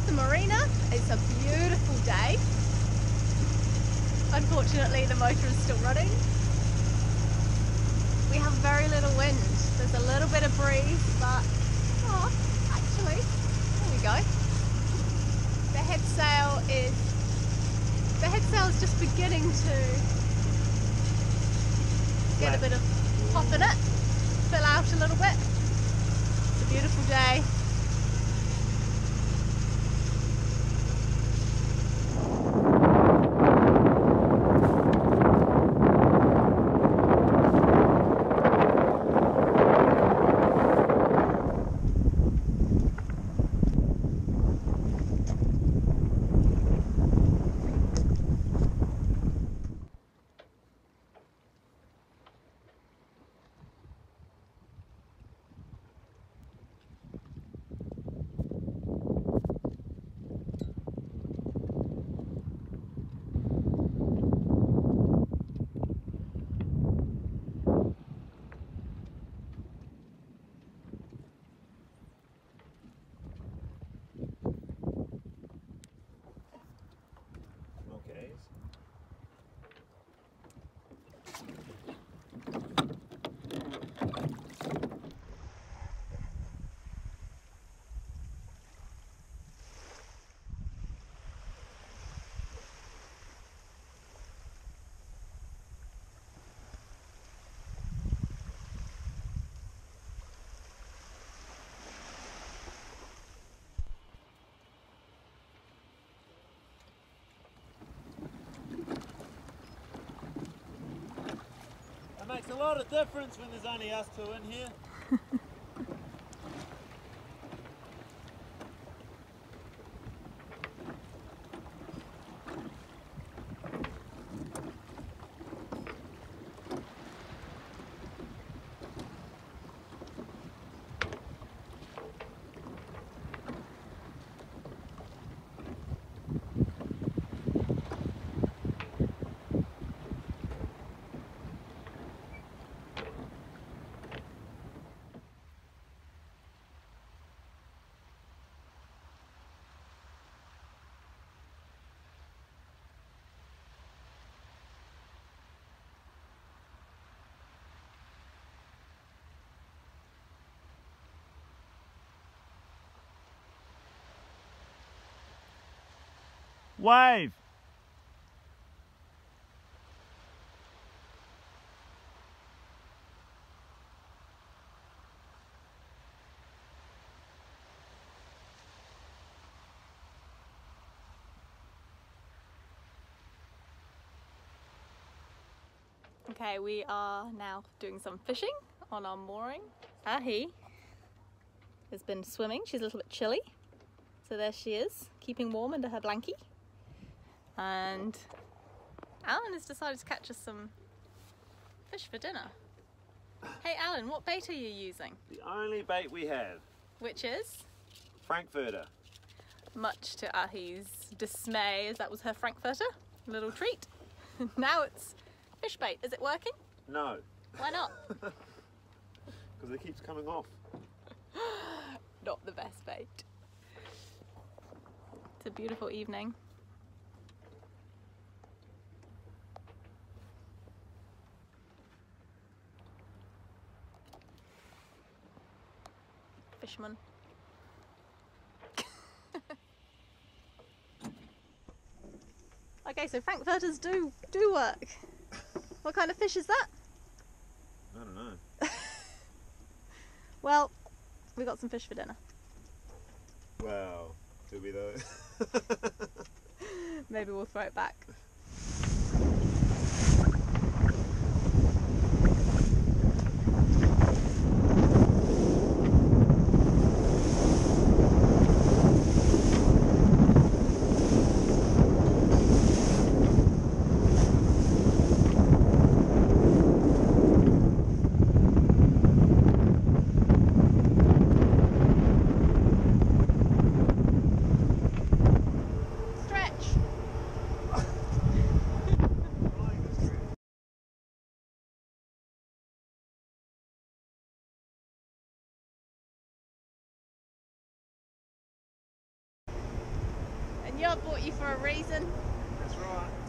the marina. It's a beautiful day. Unfortunately, the motor is still running. We have very little wind. There's a little bit of breeze, but actually, there we go. The head sail is just beginning to get a bit of pop in it, fill out a little bit. It's a beautiful day. It makes a lot of difference when there's only us two in here. Wave! Okay, we are now doing some fishing on our mooring. Ahi has been swimming. She's a little bit chilly. So there she is, keeping warm under her blankie. And Alan has decided to catch us some fish for dinner. Hey Alan, what bait are you using? The only bait we have. Which is? Frankfurter. Much to Ahi's dismay, as that was her Frankfurter. A little treat. Now it's fish bait. Is it working? No. Why not? Because it keeps coming off. Not the best bait. It's a beautiful evening. Fisherman. Okay, so Frankfurters do work. What kind of fish is that? I don't know. Well, we got some fish for dinner. Wow. Do we though? Maybe we'll throw it back. And I bought you for a reason. That's right.